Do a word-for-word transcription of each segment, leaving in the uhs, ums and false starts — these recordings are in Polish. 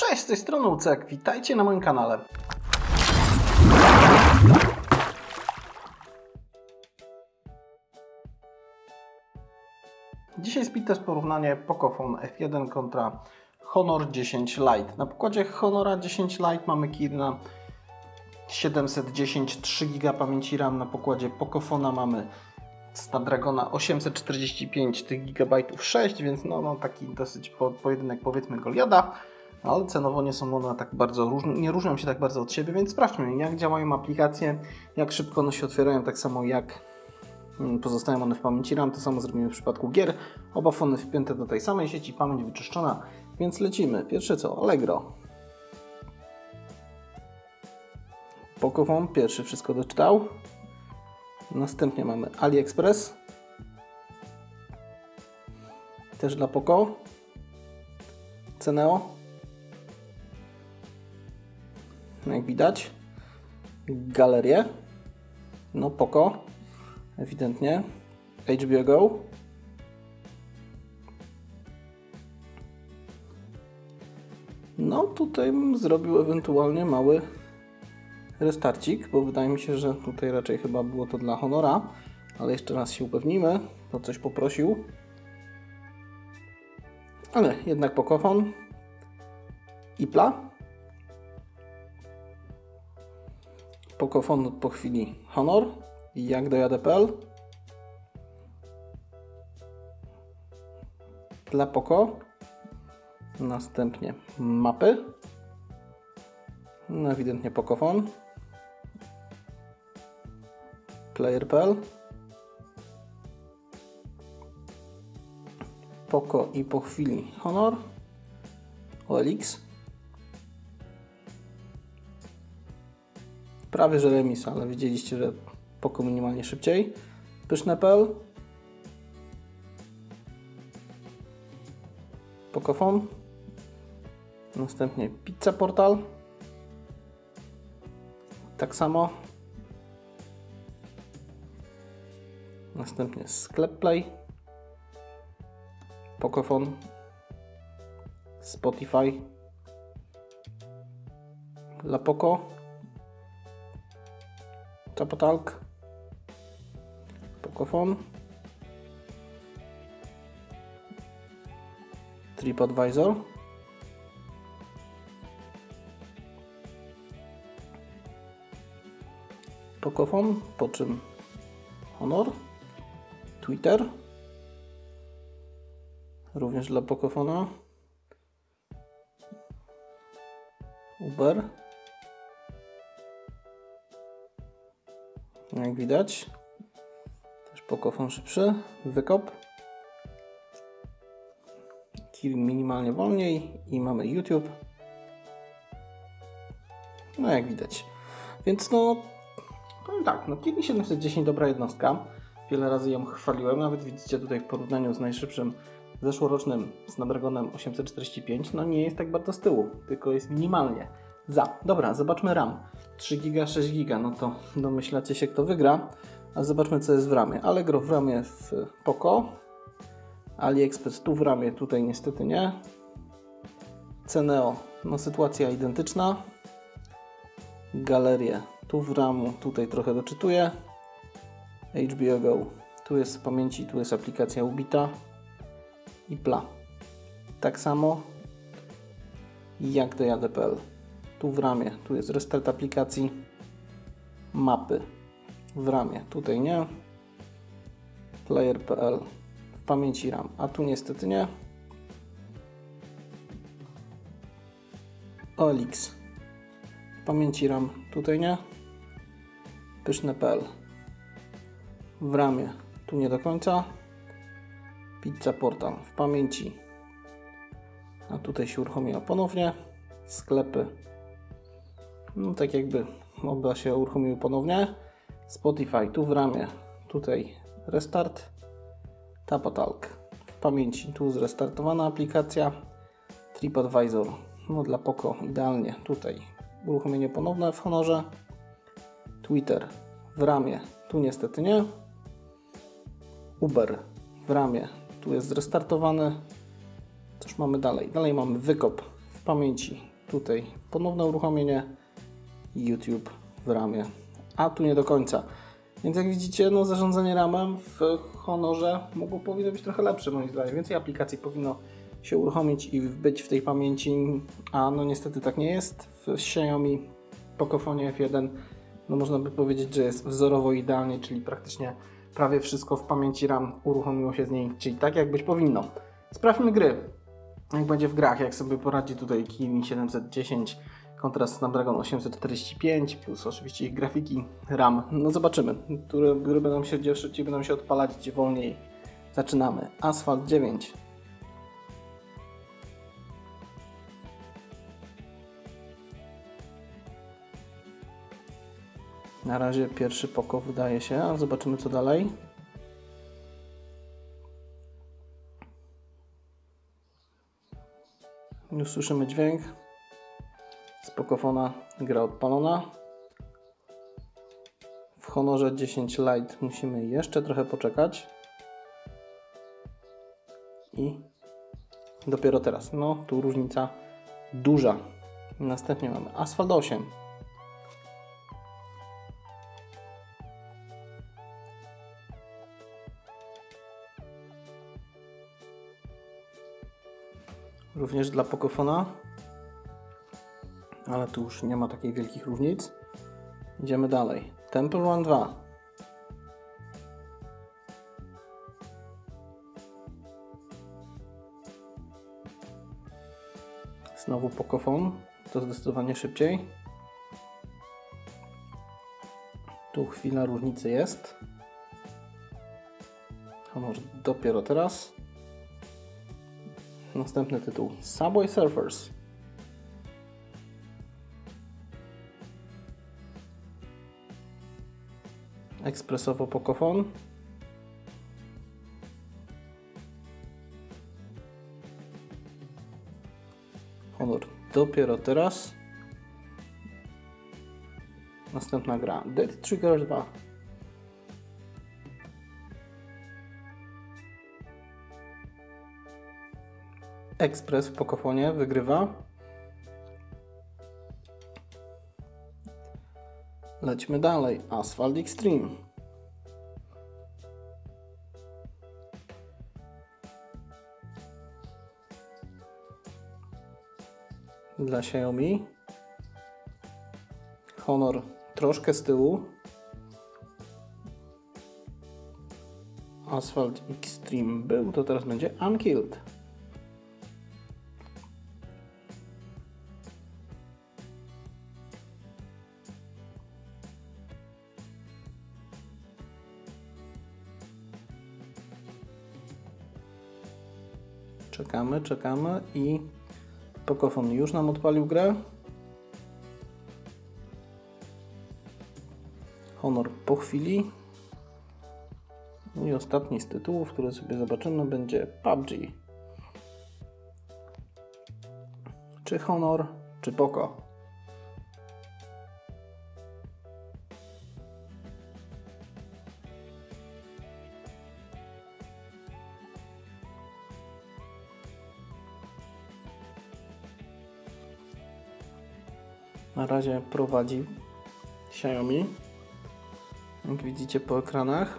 Cześć, z tej strony Ucek, witajcie na moim kanale. Dzisiaj speed test porównanie Pocophone F jeden kontra Honor dziesięć Lite. Na pokładzie Honora dziesięć Lite mamy Kirina siedemset dziesięć, trzy giga pamięci RAM. Na pokładzie Pocophone'a mamy Snapdragona osiemset czterdzieści pięć, tych gigabajtów sześć, więc no, no taki dosyć po, pojedynek, powiedzmy, Goliada. Ale cenowo nie są one tak bardzo różne, nie różnią się tak bardzo od siebie, więc sprawdźmy, jak działają aplikacje, jak szybko one się otwierają, tak samo jak pozostają one w pamięci RAM. To samo zrobimy w przypadku gier. Oba fony wpięte do tej samej sieci, pamięć wyczyszczona, więc lecimy. Pierwsze co? Allegro. Pocophone pierwszy wszystko doczytał. Następnie mamy AliExpress. Też dla Poco. Ceneo. Jak widać. Galerię. No Poco. Ewidentnie. H B O Go. No tutaj bym zrobił ewentualnie mały restarcik, bo wydaje mi się, że tutaj raczej chyba było to dla Honora, ale jeszcze raz się upewnimy, bo coś poprosił. Ale jednak Pocophone. Ipla. Pocophone po chwili Honor. Jak dojadę kropka p l. Dla Poco. Następnie mapy. No ewidentnie Pocophone. Player kropka p l. Poco i po chwili Honor. O L X. Prawie że remis, ale widzieliście, że Poco minimalnie szybciej. Pyszne kropka p l. Pocophone. Następnie Pizza Portal. Tak samo. Następnie Sklep Play. Pocophone. Spotify. Dla Poco. Tapotalk. Pocophone. TripAdvisor. Pocophone, po czym Honor. Twitter. Również dla Pocophone'a. Uber. Jak widać. Też Pocophone szybszy. Wykop. Kirin minimalnie wolniej. I mamy YouTube. No jak widać. Więc no... powiem tak, no Kirin siedemset dziesięć dobra jednostka. Wiele razy ją chwaliłem. Nawet widzicie tutaj w porównaniu z najszybszym zeszłorocznym Snapdragonem osiemset czterdzieści pięć. No nie jest tak bardzo z tyłu. Tylko jest minimalnie za. Dobra, zobaczmy RAM. trzy giga, sześć giga. No to domyślacie się, kto wygra. A zobaczmy, co jest w ramie. Allegro w ramie w Poco. AliExpress tu w ramie, tutaj niestety nie. Ceneo, no sytuacja identyczna. Galerię tu w ramu, tutaj trochę doczytuję. H B O Go, tu jest w pamięci, tu jest aplikacja ubita. Ipla, tak samo. Jak dojadę kropka p l. Tu w ramie, tu jest restart aplikacji. Mapy w ramie, tutaj nie. Player kropka p l. W pamięci RAM, a tu niestety nie. O L X w pamięci RAM, tutaj nie. Pyszne kropka p l w ramie, tu nie do końca. Pizza Portal w pamięci, a tutaj się uruchomiła ponownie. Sklepy, no tak jakby oba się uruchomiły ponownie. Spotify tu w ramie, tutaj restart. Tapotalk w pamięci, tu zrestartowana aplikacja. TripAdvisor, no dla Poco idealnie, tutaj uruchomienie ponowne w Honorze. Twitter w ramie, tu niestety nie. Uber w ramie, tu jest zrestartowany. Cóż mamy dalej? Dalej mamy wykop w pamięci. tutaj ponowne uruchomienie, YouTube w ramie, a tu nie do końca. Więc jak widzicie, no zarządzanie ramem w Honorze mogło, powinno być trochę lepsze moim zdaniem. Więcej aplikacji powinno się uruchomić i być w tej pamięci, a no niestety tak nie jest. W Xiaomi Pocophone F jeden no można by powiedzieć, że jest wzorowo idealnie, czyli praktycznie prawie wszystko w pamięci RAM uruchomiło się z niej, czyli tak jak być powinno. Sprawdźmy gry. Jak będzie w grach, jak sobie poradzi tutaj Kirin siedemset dziesięć kontra Snapdragon osiemset czterdzieści pięć, plus oczywiście ich grafiki RAM. No zobaczymy, które gry będą się, gdzie szybciej będą się odpalać, gdzie wolniej. Zaczynamy. Asphalt dziewięć. Na razie pierwszy poko wydaje się, ale zobaczymy co dalej. Już słyszymy dźwięk. Z Pocophona gra odpalona. W Honorze dziesięć Lite musimy jeszcze trochę poczekać. I dopiero teraz. No, tu różnica duża. Następnie mamy Asphalt osiem. Również dla Pocophona, ale tu już nie ma takich wielkich różnic. Idziemy dalej. Temple Run dwa. Znowu Pocophone, to zdecydowanie szybciej. Tu chwila różnicy jest. Honor dopiero teraz. Następny tytuł Subway Surfers. Ekspresowo Pocophone. Honor dopiero teraz. Następna gra Dead Trigger dwa. Express w Pocophonie wygrywa. Lećmy dalej. Asphalt Extreme. Dla Xiaomi. Honor troszkę z tyłu. Asphalt Extreme był, to teraz będzie Unkilled. Czekamy, czekamy i Pocophone już nam odpalił grę. Honor po chwili. I ostatni z tytułów, który sobie zobaczymy, będzie P U B G. Czy Honor, czy Poco? Na razie prowadzi Xiaomi, jak widzicie po ekranach.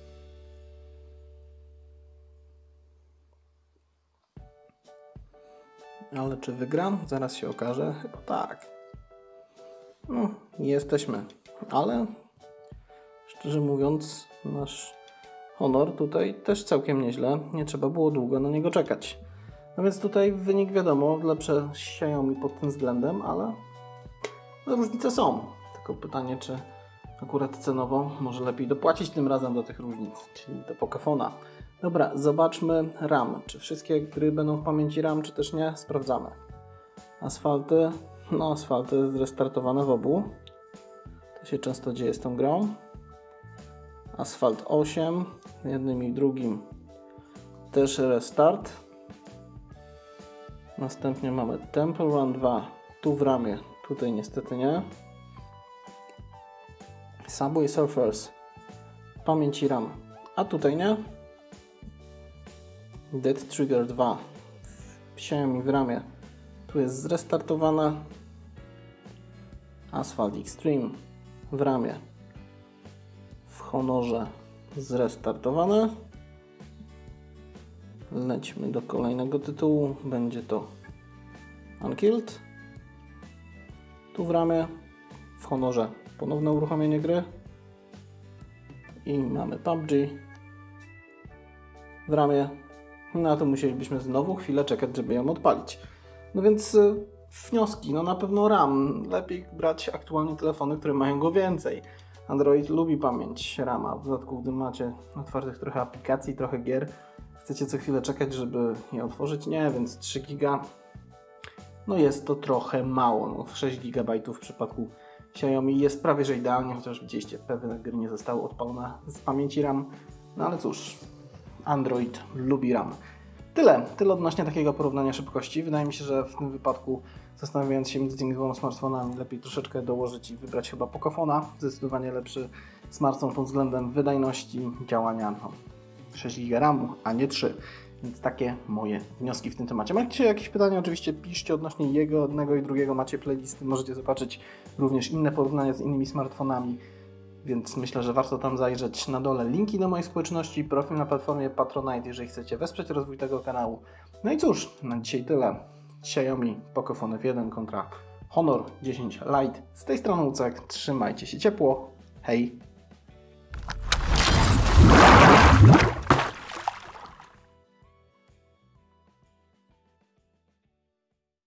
Ale czy wygram? Zaraz się okaże. Chyba tak. No, jesteśmy. Ale szczerze mówiąc, nasz Honor tutaj też całkiem nieźle. Nie trzeba było długo na niego czekać. No więc tutaj wynik wiadomo, lepsze Xiaomi pod tym względem, ale no, różnice są. Tylko pytanie, czy akurat cenowo może lepiej dopłacić tym razem do tych różnic, czyli do Pocophona. Dobra, zobaczmy RAM. Czy wszystkie gry będą w pamięci RAM, czy też nie? Sprawdzamy. Asfalty. No, asfalty zrestartowane w obu. To się często dzieje z tą grą. Asphalt osiem. Jednym i drugim też restart. Następnie mamy Temple Run dwa. Tu w ramie. Tutaj niestety nie. Subway Surfers w pamięci RAM, a tutaj nie. Dead Trigger dwa w Xiaomi w ramie. Tu jest zrestartowane. Asphalt Extreme w ramie, w Honorze zrestartowane. Lećmy do kolejnego tytułu. Będzie to Unkilled. Tu w ramie, w Honorze ponowne uruchomienie gry. I mamy P U B G w ramie. Na to musielibyśmy znowu chwilę czekać, żeby ją odpalić. No więc wnioski, no na pewno RAM. Lepiej brać aktualnie telefony, które mają go więcej. Android lubi pamięć rama. W dodatku, gdy macie otwartych trochę aplikacji, trochę gier, chcecie co chwilę czekać, żeby je otworzyć? Nie, więc trzy giga. No jest to trochę mało. No, sześć gigabajtów w przypadku Xiaomi jest prawie że idealnie, chociaż widzieliście, pewne gry nie zostały odpalone z pamięci RAM. No ale cóż, Android lubi RAM. Tyle, tyle odnośnie takiego porównania szybkości. Wydaje mi się, że w tym wypadku, zastanawiając się między tymi dwoma smartfonami, lepiej troszeczkę dołożyć i wybrać chyba Pocofona. Zdecydowanie lepszy smartfon pod względem wydajności działania. No, sześć giga ramu, a nie trzy. Więc takie moje wnioski w tym temacie. Macie jakieś pytania? Oczywiście piszcie odnośnie jego, jednego i drugiego. Macie playlisty, możecie zobaczyć również inne porównania z innymi smartfonami. Więc myślę, że warto tam zajrzeć. Na dole linki do mojej społeczności, profil na platformie Patronite, jeżeli chcecie wesprzeć rozwój tego kanału. No i cóż, na dzisiaj tyle. Xiaomi Pocophone F jeden kontra Honor dziesięć Lite. Z tej strony Ucek. Trzymajcie się ciepło. Hej!